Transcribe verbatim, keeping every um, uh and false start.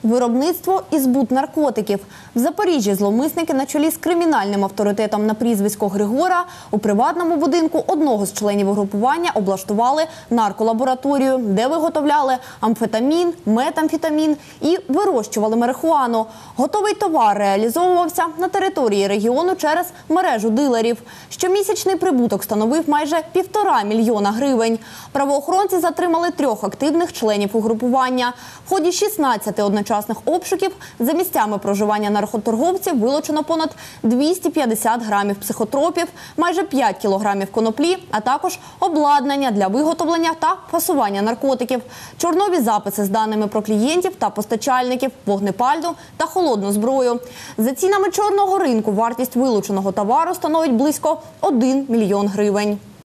Виробництво і збут наркотиків. В Запоріжжі зловмисники на чолі з кримінальним авторитетом на прізвисько Григора у приватному будинку одного з членів угрупування облаштували нарколабораторію, де виготовляли амфетамін, метамфетамін і вирощували марихуану. Готовий товар реалізовувався на території регіону через мережу дилерів. Щомісячний прибуток становив майже півтора мільйона гривень. Правоохоронці затримали трьох активних членів угрупування. В ході шістнадцяти одночасних обшуків за місцями проживання наркоторговців вилучено понад двісті п'ятдесят грамів психотропів, майже п'ять кілограмів коноплі, а також обладнання для виготовлення та фасування наркотиків, чорнові записи з даними про клієнтів та постачальників, вогнепальну та холодну зброю. За цінами чорного ринку вартість вилученого товару становить близько один мільйон гривень.